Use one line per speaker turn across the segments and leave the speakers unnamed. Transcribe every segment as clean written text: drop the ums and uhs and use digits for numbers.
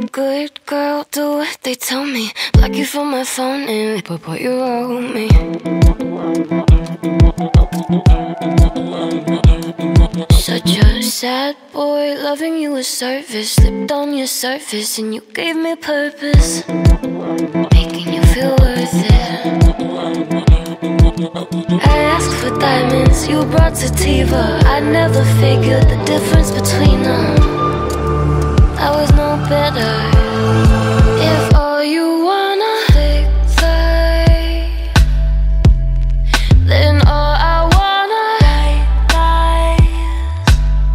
Good girl, do what they tell me. Block you from my phone and put what you owe me. Such a sad boy, loving you a service. Slipped on your surface and you gave me purpose, making you feel worth it. I asked for diamonds, you brought sativa. I never figured the difference between them. I was no better. If all you wanna take flight, then all I wanna lies.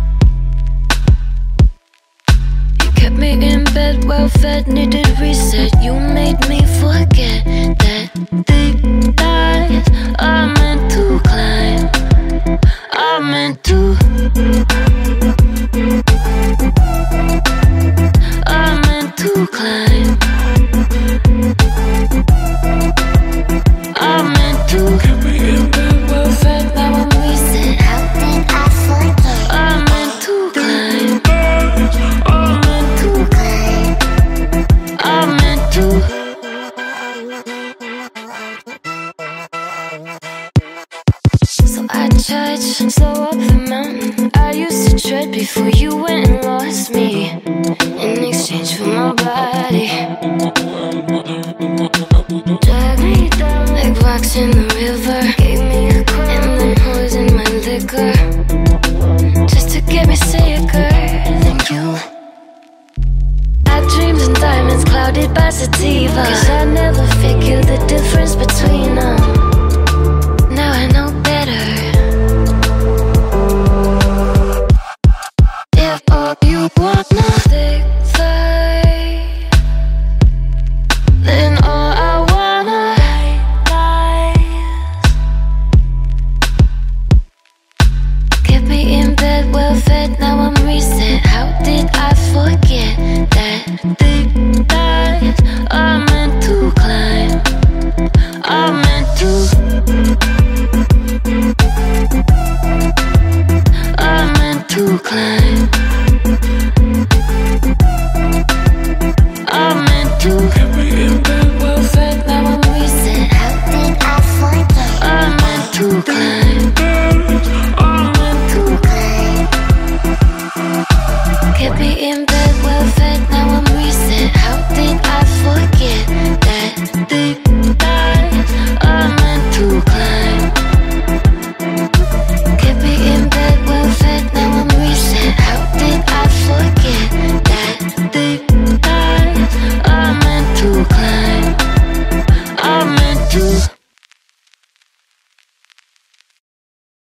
You kept me in bed, well fed, needed reset. You made me forget that deep dives are meant to climb, are meant to. I'm meant to climb. I'm meant to. Get me in bed, well fed, now I'm reset.
How did I forget?
I'm meant to climb. I'm meant to
Climb.
I'm meant to. So I tried to slow up the mountain I used to tread before you went and lost me, in exchange for my body. Drag me down like rocks in the river. Gave me a crown and then poisoned my liquor, just to get me sicker than you. I dreams and diamonds clouded by sativa, 'cause I never figured the difference between them.